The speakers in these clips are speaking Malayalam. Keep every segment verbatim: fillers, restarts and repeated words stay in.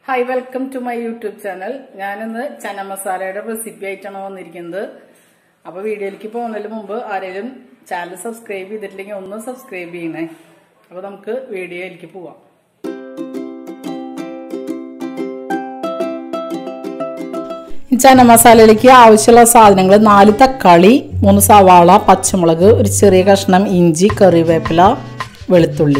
Hi, welcome to my YouTube channel. I am going to masala recipe. If you want to video, channel subscribe to subscribe to the video. Chana masala like avashyala sadhanangal നാല് തക്കാളി മൂന്ന് സവാള പച്ചമുളക് ഒരു ചെറിയ കഷ്ണം ഇഞ്ചി കറിവേപ്പില വെളുത്തുള്ളി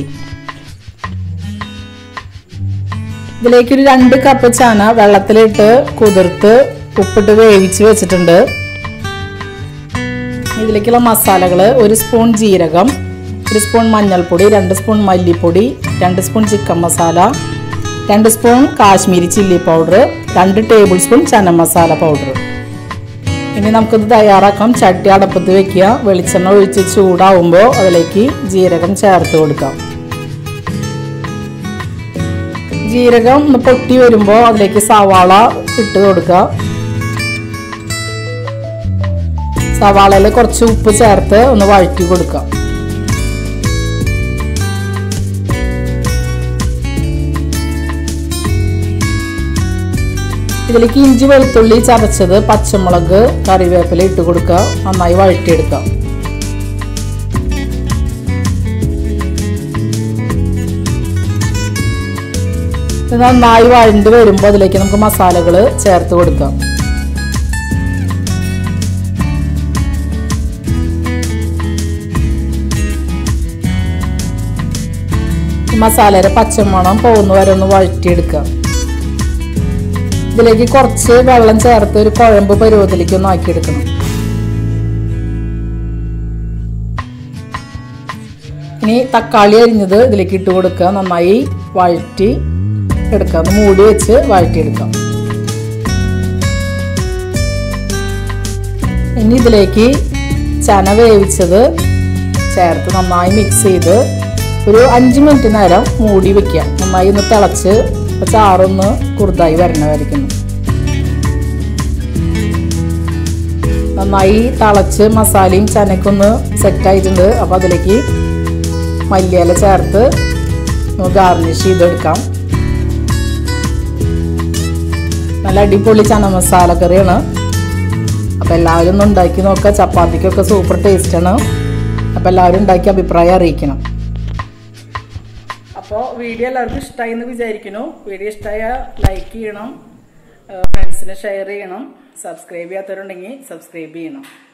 ഇതിലേക്ക് ഒരു രണ്ട് കപ്പ് ചാന വെള്ളത്തിലിട്ട് കുതിർത്ത് ഉപ്പിട്ട് വേവിച്ച് വെച്ചിട്ടുണ്ട് ഇതിലേക്കുള്ള മസാലകൾ ഒരു സ്പൂൺ ജീരകം ഒരു സ്പൂൺ മഞ്ഞൾപ്പൊടി രണ്ട് സ്പൂൺ മല്ലിപ്പൊടി രണ്ട് സ്പൂൺ ചിക്കൻ മസാല രണ്ട് സ്പൂൺ കാശ്മീരി ചില്ലി പൗഡർ രണ്ട് tablespoon chana masala powder ഇനി നമുക്ക് ഇത് തയ്യാറാക്കാം ചട്ടി അടപ്പത്ത് വെക്കുക വെളിച്ചെണ്ണ ഒഴിച്ച് ചൂടാവുമ്പോൾ അതിലേക്ക് ജീരകം ചേർത്ത് കൊടുക്കാം ജീരകം ഒന്ന് പൊട്ടി വരുമ്പോൾ അതിലേക്ക് സവാള ഇട്ട് കൊടുക്കുക സവാളയിൽ കുറച്ച് ഉപ്പ് ചേർത്ത് ഒന്ന് വഴറ്റി കൊടുക്കാം ഇതിലേക്ക് ഇഞ്ചി വെളുത്തുള്ളി ചതച്ചത് പച്ചമുളക് കറിവേപ്പില ഇട്ട് കൊടുക്കുക നന്നായി വഴറ്റിയെടുക്കാം ഇത് നന്നായി വഴണ്ട് വരുമ്പോൾ അതിലേക്ക് നമുക്ക് മസാലകൾ ചേർത്ത് കൊടുക്കാം ഈ മസാലയുടെ പച്ചമണം പോകുന്ന വരെ ഒന്ന് വഴറ്റിയെടുക്കാം ഇതിലേക്ക് കുറച്ച് വെള്ളം ചേർത്ത് ഒരു കുഴമ്പ് പരുവത്തിലേക്ക് ഒന്ന് ആക്കിയെടുക്കണം ഇനി തക്കാളി അരിഞ്ഞത് ഇതിലേക്ക് ഇട്ട് കൊടുക്കുക നന്നായി വഴറ്റി എടുക്കാം ഒന്ന് മൂടി വെച്ച് വഴറ്റിയെടുക്കാം ഇനി ഇതിലേക്ക് ചന വേവിച്ചത് ചേർത്ത് നന്നായി മിക്സ് ചെയ്ത് ഒരു അഞ്ച് മിനിറ്റ് നേരം മൂടി വെക്കുക നന്നായി ഒന്ന് തിളച്ച് ചാറൊന്ന് കുറുതായി വരണമായിരിക്കുന്നു നന്നായി തിളച്ച് മസാലയും ചനക്കൊന്ന് സെറ്റായിട്ടുണ്ട് അപ്പോൾ അതിലേക്ക് മല്ലിയില ചേർത്ത് ഗാർണിഷ് ചെയ്തെടുക്കാം നല്ല അടിപൊളി ചന മസാല കറിയാണ് അപ്പോൾ എല്ലാവരും ഒന്ന് ഉണ്ടാക്കി നോക്കുക ചപ്പാത്തിക്കൊക്കെ സൂപ്പർ ടേസ്റ്റാണ് അപ്പോൾ എല്ലാവരും ഉണ്ടാക്കി അഭിപ്രായം അറിയിക്കണം അപ്പോൾ വീഡിയോ എല്ലാവർക്കും ഇഷ്ടമായി എന്ന് വിചാരിക്കുന്നു വീഡിയോ ഇഷ്ടമായ ലൈക്ക് ചെയ്യണം ഫ്രണ്ട്സിന് ഷെയർ ചെയ്യണം സബ്സ്ക്രൈബ് ചെയ്യാത്തവരുണ്ടെങ്കിൽ സബ്സ്ക്രൈബ് ചെയ്യണം